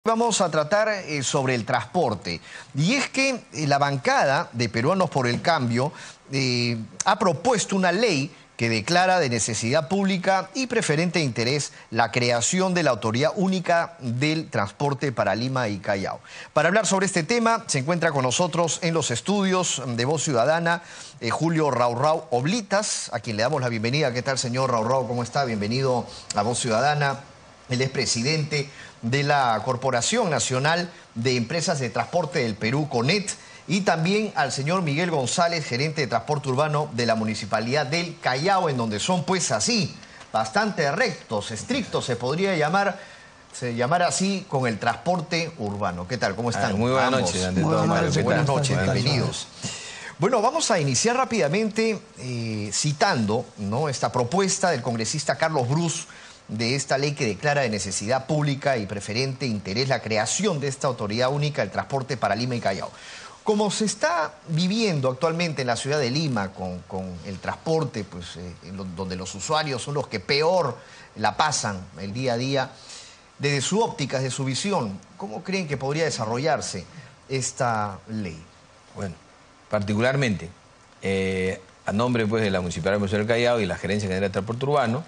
Vamos a tratar sobre el transporte. Y es que la bancada de Peruanos por el Cambio ha propuesto una ley que declara de necesidad pública y preferente interés la creación de la Autoridad Única del Transporte para Lima y Callao. Para hablar sobre este tema se encuentra con nosotros en los estudios de Voz Ciudadana Julio Raurrao Oblitas, a quien le damos la bienvenida. ¿Qué tal, señor Raurrao? ¿Cómo está? Bienvenido a Voz Ciudadana. Él es presidente de la Corporación Nacional de Empresas de Transporte del Perú, CONET, y también al señor Miguel González, gerente de transporte urbano de la Municipalidad del Callao, en donde son pues así, bastante rectos, estrictos, se podría llamar así con el transporte urbano. ¿Qué tal? ¿Cómo están? Muy buenas noches, ante todo, Mario. Buenas noches, bienvenidos. Bueno, vamos a iniciar rápidamente citando, ¿no?, esta propuesta del congresista Carlos Brus, de esta ley que declara de necesidad pública y preferente interés la creación de esta Autoridad Única del Transporte para Lima y Callao. Como se está viviendo actualmente en la ciudad de Lima con el transporte, pues, donde los usuarios son los que peor la pasan el día a día, desde su óptica, desde su visión, ¿cómo creen que podría desarrollarse esta ley? Bueno, particularmente, a nombre pues, de la Municipalidad del Callao y la Gerencia General de Transporte Urbano,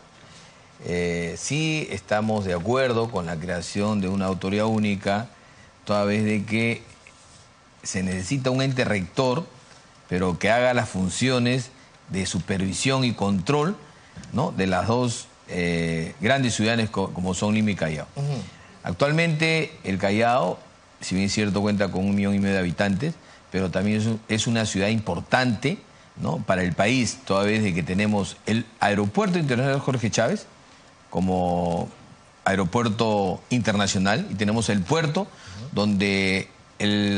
sí estamos de acuerdo con la creación de una autoridad única, toda vez de que se necesita un ente rector, pero que haga las funciones de supervisión y control, ¿no?, de las dos grandes ciudades como son Lima y Callao. Actualmente el Callao, si bien es cierto, cuenta con 1,5 millones de habitantes, pero también es una ciudad importante, ¿no?, para el país, toda vez de que tenemos el Aeropuerto Internacional Jorge Chávez como aeropuerto internacional, y tenemos el puerto donde el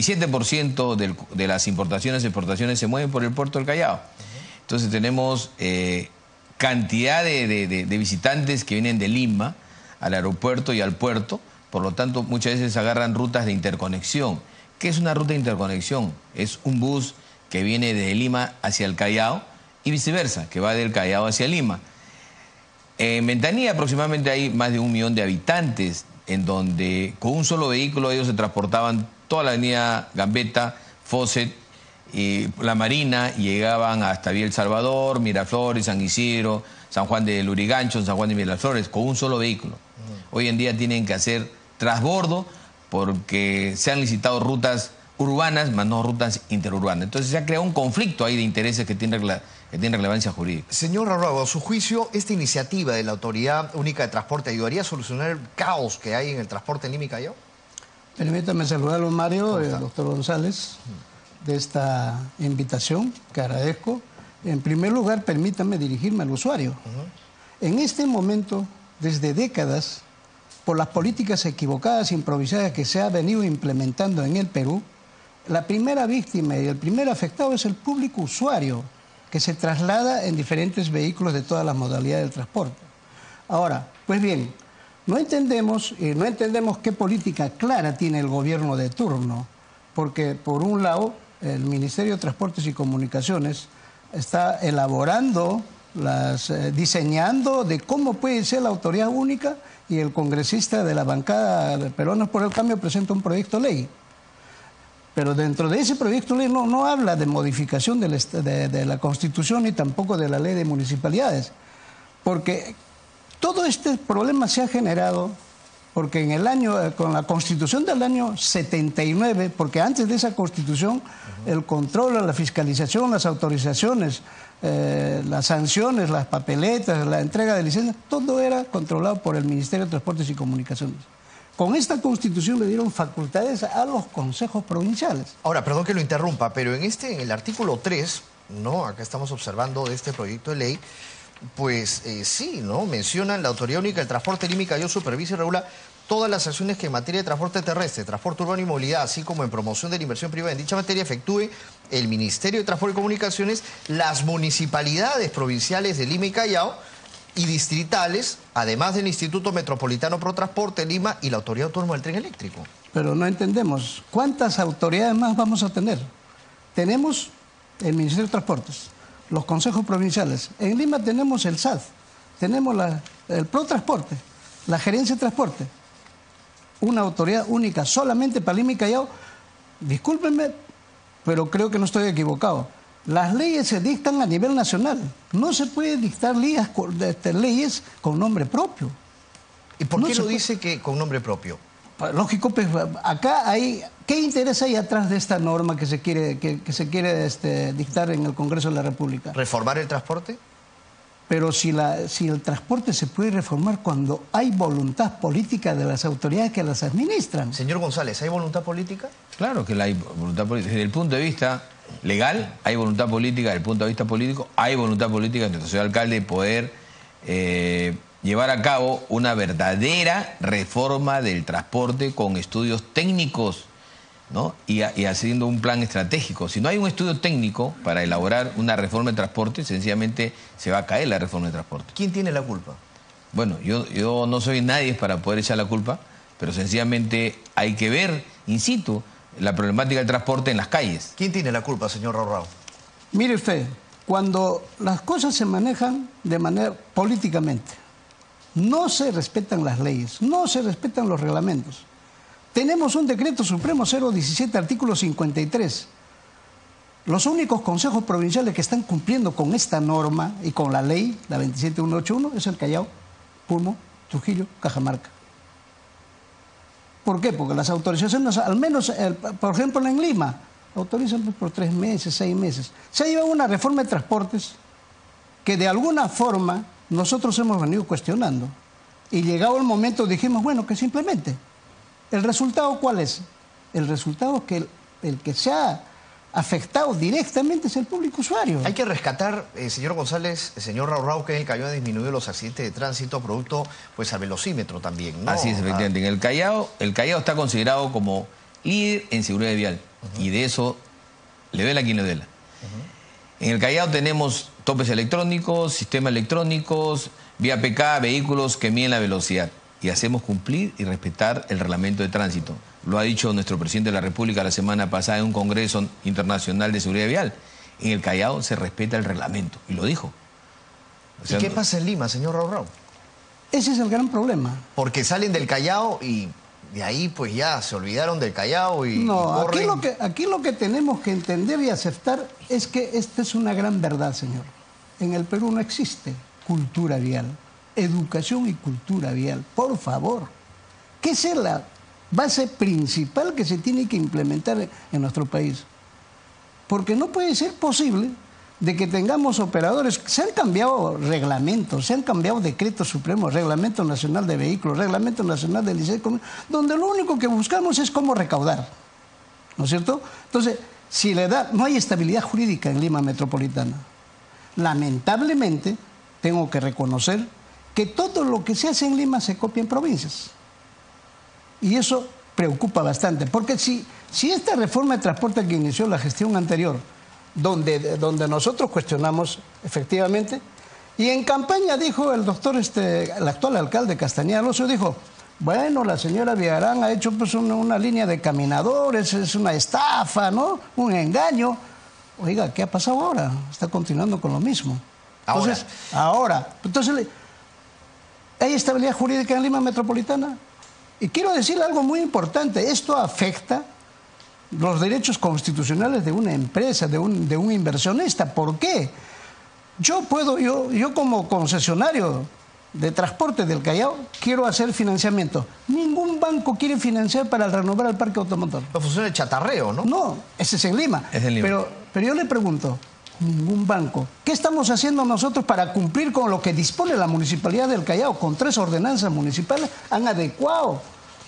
87% de las importaciones y exportaciones se mueven por el puerto del Callao. Entonces tenemos cantidad de visitantes que vienen de Lima al aeropuerto y al puerto, por lo tanto muchas veces agarran rutas de interconexión. ¿Qué es una ruta de interconexión? Es un bus que viene desde Lima hacia el Callao y viceversa, que va del Callao hacia Lima. En Ventanilla aproximadamente hay más de 1 millón de habitantes, en donde con un solo vehículo ellos se transportaban toda la avenida Gambetta, Fawcett y La Marina, y llegaban hasta Villa El Salvador, Miraflores, San Isidro, San Juan de Lurigancho, San Juan de Miraflores, con un solo vehículo. Hoy en día tienen que hacer transbordo porque se han licitado rutas urbanas, más no rutas interurbanas. Entonces se ha creado un conflicto ahí de intereses que tiene relevancia jurídica. Señor Raurrao, a su juicio, ¿esta iniciativa de la Autoridad Única de Transporte ayudaría a solucionar el caos que hay en el transporte en Lima y Callao? Permítame saludarlo, Mario, doctor González, de esta invitación, que agradezco. En primer lugar, permítame dirigirme al usuario. En este momento, desde décadas, por las políticas equivocadas, improvisadas que se ha venido implementando en el Perú, la primera víctima y el primer afectado es el público usuario, que se traslada en diferentes vehículos de todas las modalidades del transporte. Ahora, pues bien, no entendemos qué política clara tiene el gobierno de turno, porque por un lado el Ministerio de Transportes y Comunicaciones está elaborando, diseñando de cómo puede ser la autoridad única, y el congresista de la bancada de Peruanos por el Cambio presenta un proyecto de ley. Pero dentro de ese proyecto de ley no habla de modificación de la Constitución ni tampoco de la Ley de Municipalidades. Porque todo este problema se ha generado porque con la Constitución del año 79, porque antes de esa Constitución, el control, la fiscalización, las autorizaciones, las sanciones, las papeletas, la entrega de licencias, todo era controlado por el Ministerio de Transportes y Comunicaciones. Con esta Constitución le dieron facultades a los consejos provinciales. Ahora, perdón que lo interrumpa, pero en el artículo 3, ¿no?, acá estamos observando de este proyecto de ley, pues sí, ¿no?, mencionan la Autoridad Única del Transporte Lima y Callao supervisa y regula todas las acciones que en materia de transporte terrestre, transporte urbano y movilidad, así como en promoción de la inversión privada en dicha materia, efectúe el Ministerio de Transporte y Comunicaciones, las municipalidades provinciales de Lima y Callao y distritales, además del Instituto Metropolitano Pro Transporte Lima y la Autoridad Autónoma del Tren Eléctrico. Pero no entendemos, ¿cuántas autoridades más vamos a tener? Tenemos el Ministerio de Transportes, los consejos provinciales. En Lima tenemos el SAD, tenemos el Pro Transporte, la Gerencia de Transporte. una autoridad única solamente para Lima y Callao, discúlpenme, pero creo que no estoy equivocado. Las leyes se dictan a nivel nacional. No se puede dictar leyes con nombre propio. ¿Y por qué lo dice que con nombre propio? Lógico, pues acá hay... ¿Qué interés hay atrás de esta norma que se quiere dictar en el Congreso de la República? ¿Reformar el transporte? Pero si el transporte se puede reformar cuando hay voluntad política de las autoridades que las administran. Señor González, ¿hay voluntad política? Claro que hay voluntad política. Desde el punto de vista legal hay voluntad política, desde el punto de vista político hay voluntad política de nuestro señor alcalde de poder llevar a cabo una verdadera reforma del transporte con estudios técnicos, ¿no? y haciendo un plan estratégico. Si no hay un estudio técnico para elaborar una reforma de transporte, sencillamente se va a caer la reforma de transporte. ¿Quién tiene la culpa? Bueno, yo no soy nadie para poder echar la culpa, pero sencillamente hay que ver in situ la problemática del transporte en las calles. ¿Quién tiene la culpa, señor Raurao? Mire usted, cuando las cosas se manejan de manera políticamente, no se respetan las leyes, no se respetan los reglamentos. Tenemos un decreto supremo 017, artículo 53. Los únicos consejos provinciales que están cumpliendo con esta norma y con la ley, la 27181, es el Callao, Puno, Trujillo, Cajamarca. ¿Por qué? Porque las autorizaciones, al menos, por ejemplo, en Lima, autorizan por 3 meses, 6 meses. Se ha llevado una reforma de transportes que de alguna forma nosotros hemos venido cuestionando. Y llegado el momento dijimos, bueno, que simplemente. ¿El resultado cuál es? El resultado es que el que se ha afectado directamente es el público usuario. Hay que rescatar, señor González, señor Raurao, que en el Callao ha disminuido los accidentes de tránsito producto pues al velocímetro también, ¿no? Así es, efectivamente. En el Callao está considerado como líder en seguridad vial. Y de eso le duela a quien le duela. En el Callao tenemos topes electrónicos, sistemas electrónicos, vía PK, vehículos que miden la velocidad. Y hacemos cumplir y respetar el reglamento de tránsito. Lo ha dicho nuestro presidente de la República la semana pasada en un Congreso Internacional de Seguridad Vial. En el Callao se respeta el reglamento, y lo dijo. O sea, ¿y qué pasa en Lima, señor Raurao? Ese es el gran problema. Porque salen del Callao y de ahí pues ya se olvidaron del Callao y no, corren. Aquí lo que tenemos que entender y aceptar es que esta es una gran verdad, señor. En el Perú no existe cultura vial. Educación y cultura vial, por favor. ¿Qué es la base principal que se tiene que implementar en nuestro país? Porque no puede ser posible de que tengamos operadores. Se han cambiado reglamentos, se han cambiado decretos supremos, Reglamento Nacional de Vehículos, Reglamento Nacional de Licencia, donde lo único que buscamos es cómo recaudar, ¿no es cierto? Entonces, si no hay estabilidad jurídica en Lima Metropolitana. Lamentablemente, tengo que reconocer que todo lo que se hace en Lima se copia en provincias. Y eso preocupa bastante, porque si esta reforma de transporte que inició la gestión anterior, donde nosotros cuestionamos efectivamente, y en campaña dijo el doctor, el actual alcalde Castañeda Alonso, dijo, bueno, la señora Villarán ha hecho pues una línea de caminadores, es una estafa, ¿no? Un engaño. Oiga, ¿qué ha pasado ahora? Está continuando con lo mismo. Entonces, Entonces, ¿hay estabilidad jurídica en Lima Metropolitana? Y quiero decirle algo muy importante. Esto afecta los derechos constitucionales de una empresa, de un inversionista. ¿Por qué? Yo como concesionario de transporte del Callao quiero hacer financiamiento. Ningún banco quiere financiar para renovar el parque automotor. No funciona el chatarreo, ¿no? No, ese es en Lima. Es en Lima. Pero yo le pregunto, ningún banco. ¿Qué estamos haciendo nosotros para cumplir con lo que dispone la Municipalidad del Callao? Con 3 ordenanzas municipales han adecuado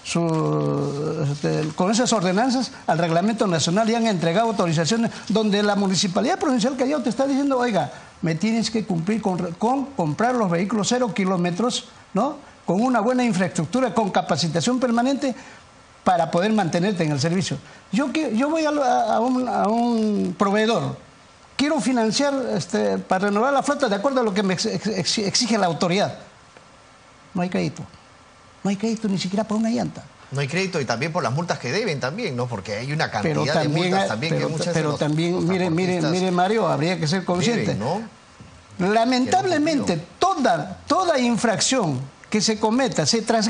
con esas ordenanzas al Reglamento Nacional y han entregado autorizaciones donde la Municipalidad Provincial Callao te está diciendo, oiga, me tienes que cumplir con comprar los vehículos 0 kilómetros, ¿no? Con una buena infraestructura, con capacitación permanente para poder mantenerte en el servicio. Yo voy a un proveedor, quiero financiar para renovar la flota de acuerdo a lo que me exige la autoridad. No hay crédito. No hay crédito ni siquiera por una llanta. No hay crédito y también por las multas que deben también, ¿no? Porque hay una cantidad de multas también que muchas pero también, mire Mario, habría que ser consciente. Deben, ¿no? Lamentablemente, toda infracción que se cometa, se transgreda,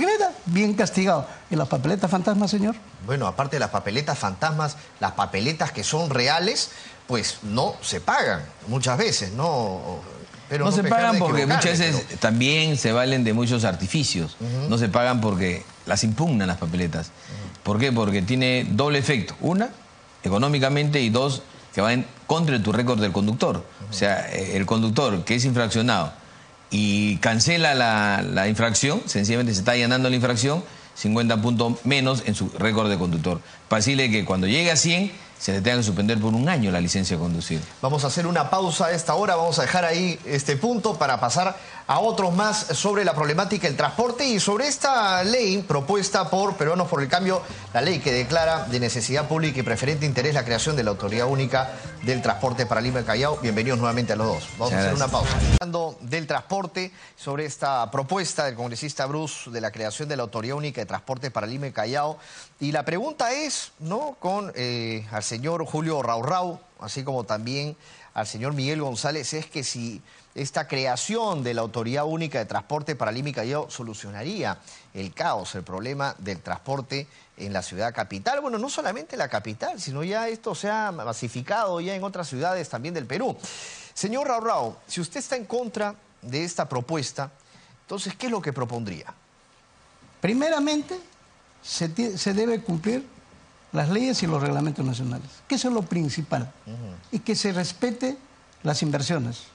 bien castigado. ¿Y las papeletas fantasmas, señor? Bueno, aparte de las papeletas fantasmas, las papeletas que son reales, pues no se pagan muchas veces, ¿no? Pero no se pagan porque muchas veces pero... también se valen de muchos artificios. No se pagan porque las impugnan las papeletas. ¿Por qué? Porque tiene doble efecto. Una, económicamente, y dos, que va en contra de tu récord del conductor. O sea, el conductor que es infraccionado y cancela la infracción, sencillamente se está allanando la infracción, 50 puntos menos en su récord de conductor. Para decirle que cuando llegue a 100, se le tenga que suspender por 1 año la licencia de conducir. Vamos a hacer una pausa a esta hora, vamos a dejar ahí este punto para pasar a otros más sobre la problemática del transporte y sobre esta ley propuesta por Peruanos por el Cambio, la ley que declara de necesidad pública y preferente interés la creación de la Autoridad Única del Transporte para Lima y Callao. Bienvenidos nuevamente a los dos. Vamos a hacer una pausa. Hablando del transporte, sobre esta propuesta del congresista Bruce de la creación de la Autoridad Única de Transporte para Lima y Callao. Y la pregunta es, ¿no?, con al señor Julio Raurrau, así como también al señor Miguel González, es que si esta creación de la Autoridad Única de Transporte para Lima y Callao solucionaría el caos, el problema del transporte en la ciudad capital. Bueno, no solamente en la capital, sino ya esto se ha masificado ya en otras ciudades también del Perú. Señor Raurrau, si usted está en contra de esta propuesta, entonces, ¿qué es lo que propondría? Primeramente, se debe cumplir las leyes y los reglamentos nacionales, que eso es lo principal, y que se respete las inversiones.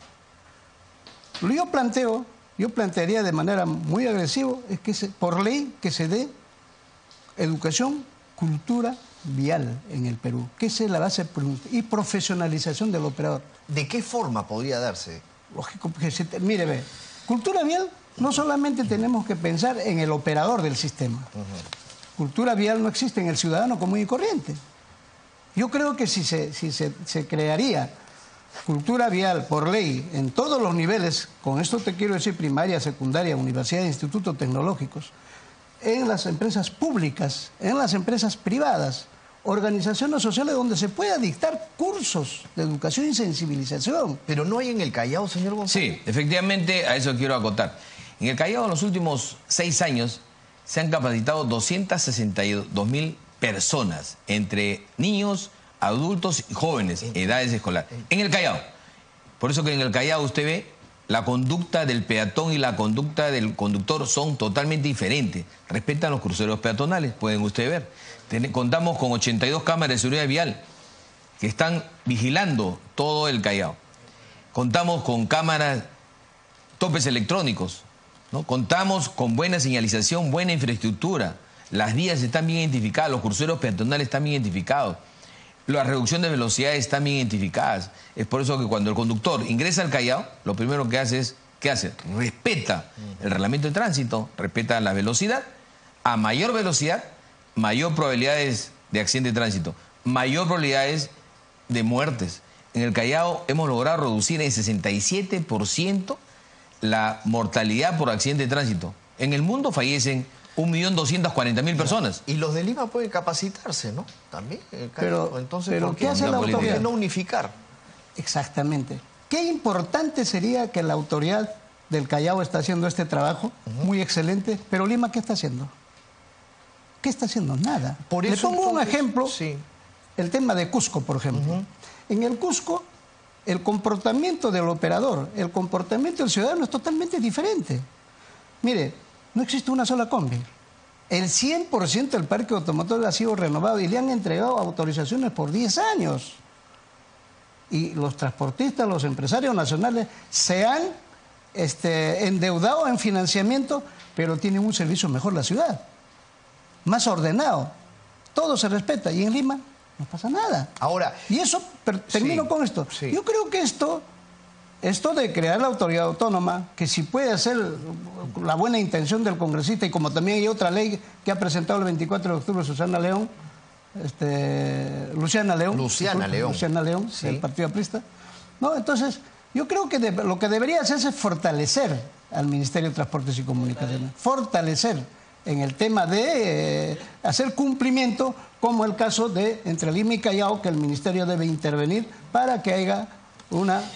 Yo plantearía de manera muy agresiva, es que por ley que se dé educación, cultura vial en el Perú, que esa es la base, y profesionalización del operador. ¿De qué forma podría darse? Lógico, porque mire, ve, cultura vial, no solamente tenemos que pensar en el operador del sistema. Cultura vial no existe en el ciudadano común y corriente. Yo creo que si se crearía cultura vial por ley en todos los niveles, con esto te quiero decir primaria, secundaria, universidad, institutos tecnológicos, en las empresas públicas, en las empresas privadas, organizaciones sociales donde se pueda dictar cursos de educación y sensibilización. Pero no hay en el Callao, señor González. Sí, efectivamente, a eso quiero acotar. En el Callao, en los últimos 6 años, se han capacitado 262.000 personas, entre niños, adultos y jóvenes, edades escolares. En el Callao. Por eso que en el Callao usted ve la conducta del peatón y la conducta del conductor son totalmente diferentes. Respetan los cruceros peatonales, pueden ustedes ver. Contamos con 82 cámaras de seguridad vial que están vigilando todo el Callao. Contamos con cámaras, topes electrónicos, ¿no? Contamos con buena señalización, buena infraestructura. Las vías están bien identificadas, los cruceros peatonales están bien identificados. La reducción de velocidades están bien identificadas. Es por eso que cuando el conductor ingresa al Callao, lo primero que hace es, ¿qué hace? Respeta el reglamento de tránsito, respeta la velocidad. A mayor velocidad, mayor probabilidades de accidente de tránsito, mayor probabilidades de muertes. En el Callao hemos logrado reducir en 67% la mortalidad por accidente de tránsito. En el mundo fallecen 1.240.000 personas. Y los de Lima pueden capacitarse, ¿no? También. Pero, entonces, pero ¿qué hace la autoridad? ¿Por qué no unificar? Exactamente. Qué importante sería que la autoridad del Callao está haciendo este trabajo, muy excelente, pero Lima, ¿qué está haciendo? ¿Qué está haciendo? Nada. Por eso, le pongo un ejemplo, sí. El tema de Cusco, por ejemplo. En el Cusco, el comportamiento del operador, el comportamiento del ciudadano es totalmente diferente. Mire, no existe una sola combi. El 100% del parque automotor ha sido renovado y le han entregado autorizaciones por 10 años. Y los transportistas, los empresarios nacionales se han endeudado en financiamiento, pero tienen un servicio mejor la ciudad, más ordenado. Todo se respeta y en Lima no pasa nada. Ahora, y eso, termino con esto. Sí. Yo creo que esto de crear la autoridad autónoma, que si puede ser la buena intención del congresista, y como también hay otra ley que ha presentado el 24 de octubre Luciana León, sí, del Partido Aprista, ¿no? Entonces, yo creo que lo que debería hacerse es fortalecer al Ministerio de Transportes y Comunicaciones, fortalecer en el tema de hacer cumplimiento, como el caso de entre Lima y Callao, que el Ministerio debe intervenir para que haya una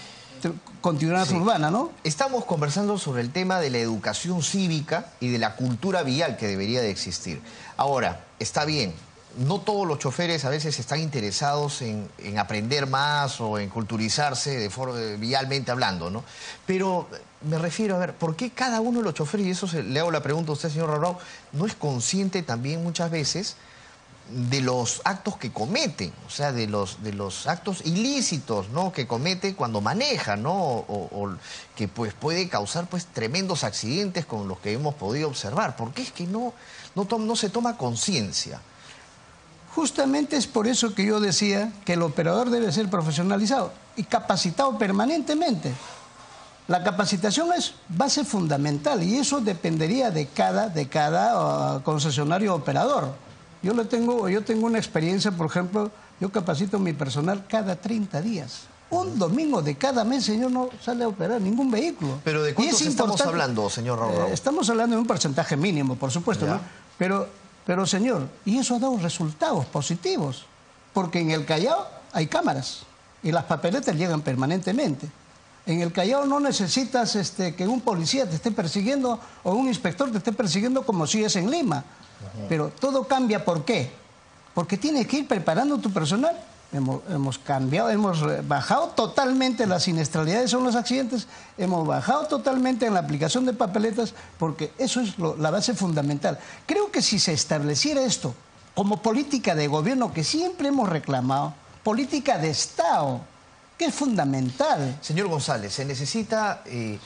continuidad urbana, ¿no? Estamos conversando sobre el tema de la educación cívica y de la cultura vial que debería de existir. Ahora, está bien, no todos los choferes a veces están interesados en aprender más o en culturizarse vialmente hablando, ¿no? Pero me refiero a ver, ¿por qué cada uno de los choferes, y eso le hago la pregunta a usted, señor Raurao, no es consciente también muchas veces de los actos que cometen, o sea, de los actos ilícitos, ¿no?, que comete cuando maneja, ¿no?, o que pues puede causar pues tremendos accidentes como los que hemos podido observar? ¿Por qué es que no se toma conciencia? Justamente es por eso que yo decía que el operador debe ser profesionalizado y capacitado permanentemente. La capacitación es base fundamental y eso dependería de cada concesionario operador. Yo tengo una experiencia, por ejemplo, yo capacito a mi personal cada 30 días. Un domingo de cada mes, señor, no sale a operar ningún vehículo. ¿Pero de cuántos estamos hablando, señor Raurao? Estamos hablando de un porcentaje mínimo, por supuesto, ¿no? Pero, señor, y eso ha dado resultados positivos, porque en el Callao hay cámaras y las papeletas llegan permanentemente. En el Callao no necesitas que un policía te esté persiguiendo o un inspector te esté persiguiendo como si es en Lima. Pero todo cambia, ¿por qué? Porque tienes que ir preparando tu personal. Hemos bajado totalmente la siniestralidad, son los accidentes, hemos bajado totalmente en la aplicación de papeletas, porque eso es la base fundamental. Creo que si se estableciera esto como política de gobierno, que siempre hemos reclamado, política de Estado, que es fundamental. Señor González, se necesita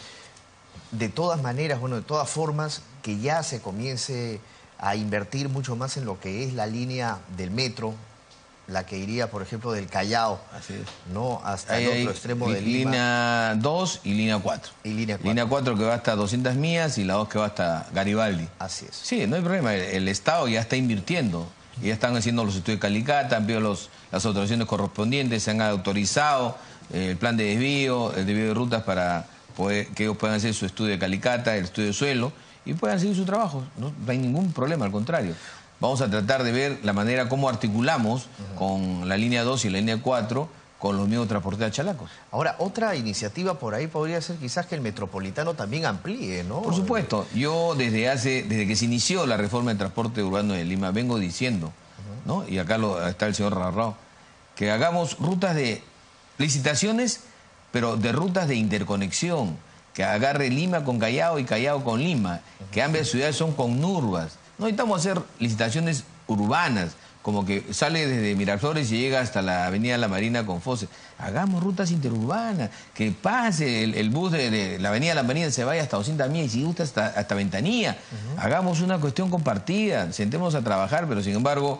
de todas maneras, bueno, de todas formas, que ya se comience a invertir mucho más en lo que es la línea del metro, la que iría, por ejemplo, del Callao, así es, ¿no?, hasta el otro extremo de Lima. Línea 2 y línea 4. Y línea 4. Línea 4 que va hasta 200 millas y la 2 que va hasta Garibaldi. Así es. Sí, no hay problema. El Estado ya está invirtiendo. Ya están haciendo los estudios de Calicata, han pedido las autorizaciones correspondientes, se han autorizado el plan de desvío, el desvío de rutas para que ellos puedan hacer su estudio de Calicata, el estudio de suelo, y puedan seguir su trabajo. No hay ningún problema, al contrario. Vamos a tratar de ver la manera como articulamos con la línea 2 y la línea 4 con los mismos transportes de Chalacos. Ahora, otra iniciativa por ahí podría ser quizás que el Metropolitano también amplíe, ¿no? Por supuesto. Yo desde que se inició la reforma del transporte urbano de Lima vengo diciendo, ¿no?, y acá está el señor Raurao, que hagamos rutas de licitaciones, pero de rutas de interconexión, que agarre Lima con Callao y Callao con Lima, que ambas ciudades son conurbas. No necesitamos hacer licitaciones urbanas, como que sale desde Miraflores y llega hasta la avenida La Marina con Fose. Hagamos rutas interurbanas, que pase el bus de la avenida La Marina, se vaya hasta 200 millas y si gusta hasta Ventanilla. Hagamos una cuestión compartida, sentémonos a trabajar, pero sin embargo,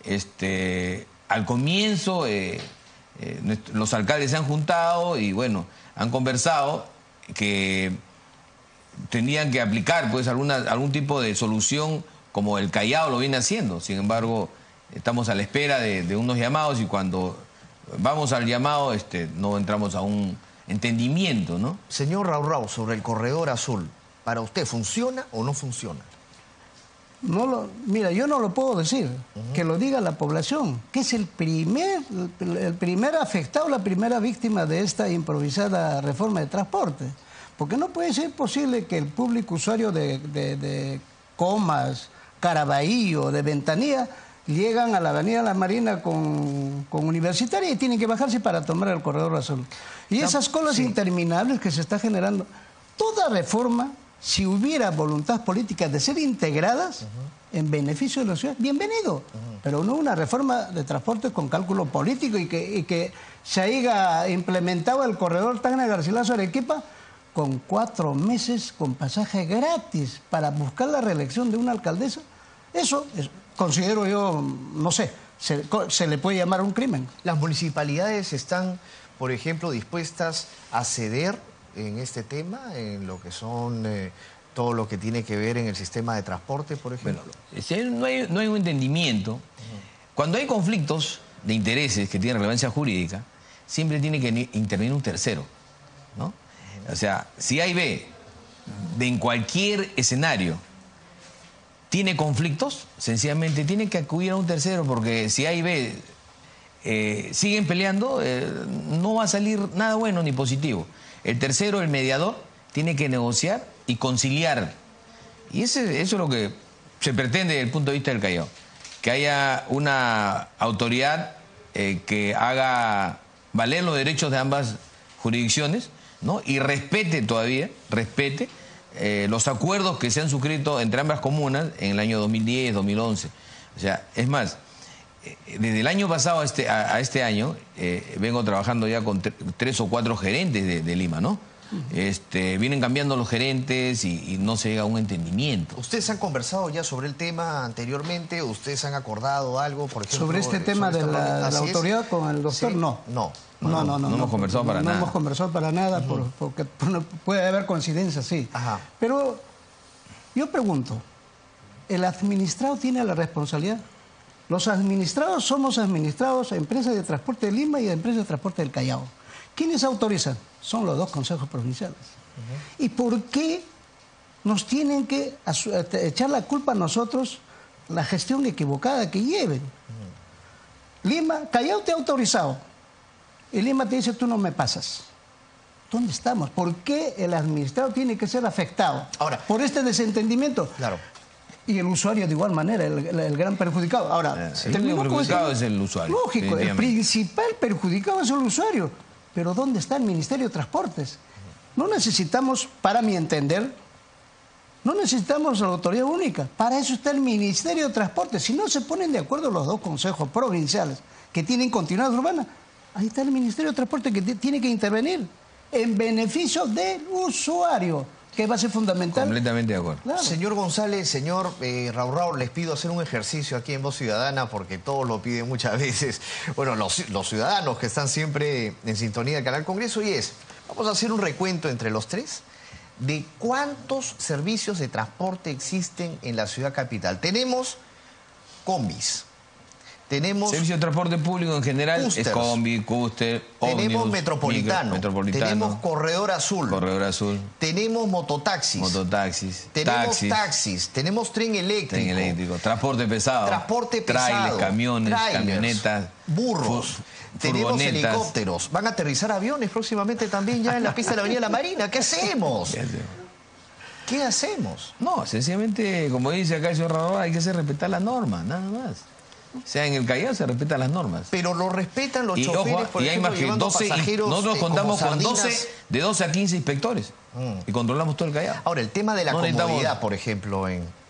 al comienzo los alcaldes se han juntado y bueno, han conversado que tendrían que aplicar pues algún tipo de solución como el Callao lo viene haciendo. Sin embargo, estamos a la espera de unos llamados y cuando vamos al llamado no entramos a un entendimiento, ¿no? Señor Raurao, sobre el corredor azul, ¿para usted funciona o no funciona? Mira, yo no lo puedo decir, que lo diga la población, que es el primer afectado, la primera víctima de esta improvisada reforma de transporte. Porque no puede ser posible que el público usuario de Comas, Caraballo, de Ventanilla, llegan a la avenida La Marina con Universitaria y tienen que bajarse para tomar el corredor azul. Y esas colas interminables que se está generando, toda reforma, si hubiera voluntad política de ser integradas en beneficio de la ciudad, bienvenido. Pero no una reforma de transporte con cálculo político y que se haya implementado el corredor Tacna-Garcilaso-Arequipa con 4 meses con pasaje gratis para buscar la reelección de una alcaldesa. Eso considero yo, no sé, se le puede llamar un crimen. ¿Las municipalidades están, por ejemplo, dispuestas a ceder en este tema, en lo que son todo lo que tiene que ver en el sistema de transporte, por ejemplo? Bueno, no hay un entendimiento. Cuando hay conflictos de intereses que tienen relevancia jurídica, siempre tiene que intervenir un tercero, ¿no? O sea, si A y B, en cualquier escenario, tiene conflictos, sencillamente tiene que acudir a un tercero, porque si A y B siguen peleando, no va a salir nada bueno ni positivo. El tercero, el mediador, tiene que negociar y conciliar. Y eso es lo que se pretende desde el punto de vista del Callao. Que haya una autoridad que haga valer los derechos de ambas jurisdicciones, ¿no? Y respete los acuerdos que se han suscrito entre ambas comunas en el año 2010, 2011. O sea, es más, desde el año pasado a este año vengo trabajando ya con 3 o 4 gerentes de Lima, ¿no? Vienen cambiando los gerentes y no se llega a un entendimiento. ¿Ustedes han conversado ya sobre el tema anteriormente? ¿Ustedes han acordado algo, por ejemplo? Sobre este tema de la autoridad con el doctor, ¿Sí? No No hemos conversado para nada. No hemos conversado para nada, porque puede haber coincidencias, sí. Ajá. Pero yo pregunto, ¿el administrado tiene la responsabilidad? Los administrados somos administrados a Empresas de Transporte de Lima y a Empresas de Transporte del Callao. ¿Quiénes autorizan? Son los 2 consejos provinciales. ¿Y por qué nos tienen que echar la culpa a nosotros la gestión equivocada que lleven? Lima, Callao te ha autorizado. Y Lima te dice, tú no me pasas. ¿Dónde estamos? ¿Por qué el administrado tiene que ser afectado? Ahora, por este desentendimiento. Claro. Y el usuario de igual manera, el gran perjudicado. Ahora, el único perjudicado es el usuario. Lógico, el principal perjudicado es el usuario. Pero ¿dónde está el Ministerio de Transportes? No necesitamos, para mi entender, no necesitamos la autoridad única. Para eso está el Ministerio de Transportes. Si no se ponen de acuerdo los 2 consejos provinciales que tienen continuidad urbana, ahí está el Ministerio de Transporte que tiene que intervenir en beneficio del usuario, que va a ser fundamental. Completamente de acuerdo. Claro. Señor González, señor Raúl, les pido hacer un ejercicio aquí en Voz Ciudadana porque todos lo piden muchas veces. Bueno, los ciudadanos que están siempre en sintonía del canal Congreso, y vamos a hacer un recuento entre los 3 de cuántos servicios de transporte existen en la ciudad capital. Tenemos combis. Tenemos servicio de transporte público en general, Custers. es combi, Custer, tenemos ómnibus, metropolitano, tenemos corredor azul, tenemos mototaxis, tenemos taxis, tenemos tren eléctrico, transporte pesado, trailers, camiones, camionetas, burros, tenemos helicópteros, van a aterrizar aviones próximamente también ya en la pista de la Avenida La Marina. ¿Qué hacemos? ¿Qué hacemos? No, sencillamente, como dice acá el señor Raúl, hay que hacer respetar las normas, nada más. O sea, en el Callao se respetan las normas. Pero lo respetan los choferes, por y ejemplo, hay más que 12, pasajeros, nosotros contamos con de 12 a 15 inspectores y controlamos todo el Callao. Ahora, el tema de la comodidad, por ejemplo,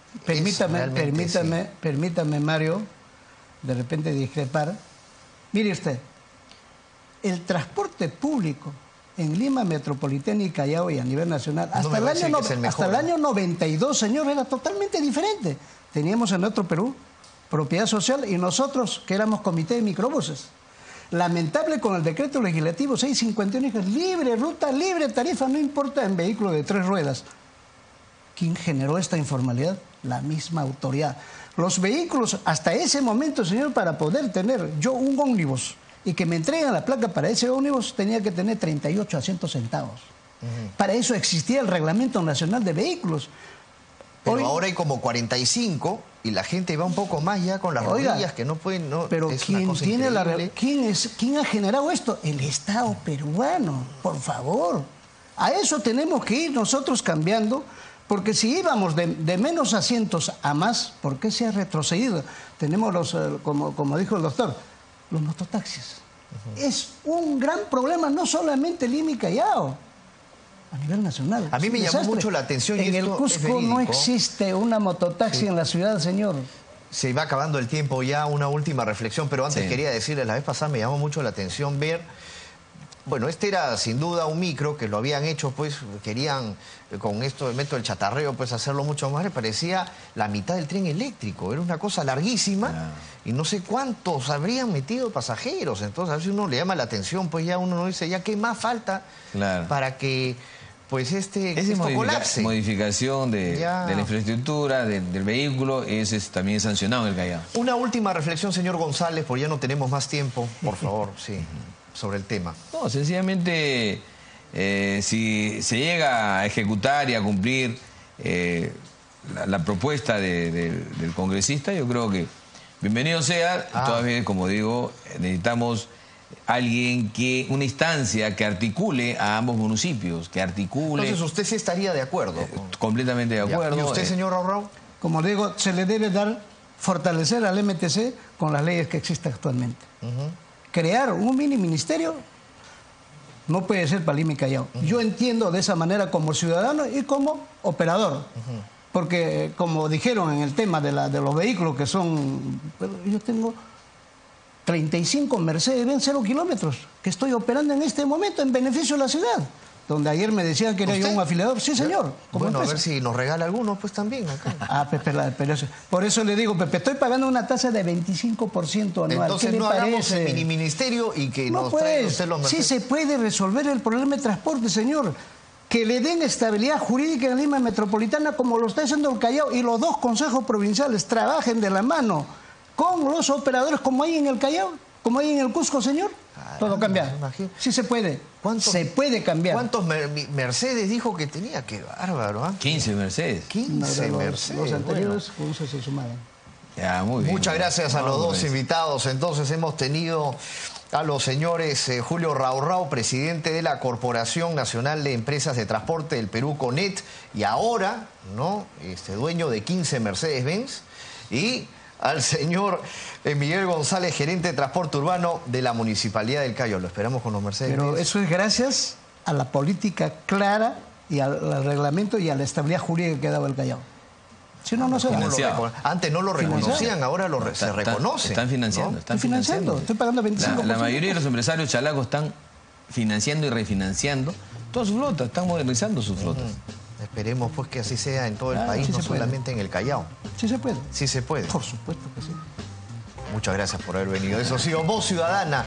Permítame, Mario, de repente discrepar. Mire usted, el transporte público en Lima Metropolitana y Callao y a nivel nacional, hasta el año 92, señor, era totalmente diferente. Teníamos en Metro Perú propiedad social y nosotros que éramos comité de microbuses. Lamentable con el decreto legislativo 651, libre ruta, libre tarifa, no importa en vehículo de 3 ruedas. ¿Quién generó esta informalidad? La misma autoridad. Los vehículos, hasta ese momento, señor, para poder tener yo un ómnibus y que me entreguen la placa para ese ómnibus, tenía que tener 38 asientos sentados. Para eso existía el Reglamento Nacional de Vehículos. Pero ahora hay como 45 y la gente va un poco más ya con las rodillas que no pueden... No, pero ¿quién ha generado esto? El Estado peruano, por favor. A eso tenemos que ir nosotros cambiando, porque si íbamos de menos asientos a más, ¿por qué se ha retrocedido? Tenemos como dijo el doctor, los mototaxis. Es un gran problema, no solamente Lima y Callao, a nivel nacional. A mí me llamó mucho la atención. En el Cusco no existe una mototaxi en la ciudad, señor. Se va acabando el tiempo ya, una última reflexión, pero antes quería decirles, la vez pasada me llamó mucho la atención ver, bueno, este era sin duda un micro que lo habían hecho, pues querían con esto del método del chatarreo, pues hacerlo mucho más, le parecía la mitad del tren eléctrico, era una cosa larguísima y no sé cuántos habrían metido pasajeros, entonces a veces uno le llama la atención, pues ya uno no dice, ya qué más falta para que... pues esto colapse. Modificación de la infraestructura, del vehículo, también es sancionado en el Callao. Una última reflexión, señor González, porque ya no tenemos más tiempo, por favor, sobre el tema. No, sencillamente, si se llega a ejecutar y a cumplir la propuesta del congresista, yo creo que Bienvenido sea, todavía, como digo, necesitamos alguien una instancia que articule a ambos municipios, que articule... Entonces usted sí estaría de acuerdo. Completamente de acuerdo. ¿Y usted, señor Raurrau? Como digo, se le debe fortalecer al MTC con las leyes que existen actualmente. Crear un mini ministerio no puede ser Palima y Callao. Yo entiendo de esa manera como ciudadano y como operador. Porque como dijeron en el tema de los vehículos que son... Yo tengo 35 Mercedes-Benz 0 kilómetros que estoy operando en este momento en beneficio de la ciudad. Donde ayer me decían que era yo un afiliador. Sí, señor. Bueno, a ver si nos regala alguno, pues también acá. Pero por eso le digo, Pepe, estoy pagando una tasa de 25% anual. Entonces no hagamos el mini ministerio y que nos traigan usted los Mercedes. Sí se puede resolver el problema de transporte, señor. Que le den estabilidad jurídica en Lima Metropolitana como lo está haciendo el Callao, y los dos consejos provinciales trabajen de la mano con los operadores como hay en el Callao, como hay en el Cusco, señor. Todo cambia. Sí se puede. Se puede cambiar. ¿Cuántos Mercedes dijo que tenía? Qué bárbaro. 15 Mercedes. 15 Mercedes. Los anteriores con eso se sumaban. Ya, muy bien. Muchas gracias a los dos invitados. Entonces hemos tenido a los señores Julio Raurrau, presidente de la Corporación Nacional de Empresas de Transporte del Perú, CONET, y ahora, ¿no?, dueño de 15 Mercedes-Benz, y al señor Miguel González, gerente de transporte urbano de la Municipalidad del Callao. Lo esperamos con los Mercedes-Benz. Pero eso es gracias a la política clara y al reglamento y a la estabilidad jurídica que ha dado el Callao. Si no, no se da. Antes no lo reconocían, ahora se reconoce. Están financiando. ¿no? Están financiando. Estoy pagando 25%. La mayoría de los empresarios chalacos están financiando y refinanciando todas sus flotas, están modernizando sus flotas. Esperemos pues que así sea en todo el país, no solamente en el Callao. Sí se puede. Sí se puede. Por supuesto que sí. Muchas gracias por haber venido. Eso ha sido Voz Ciudadana.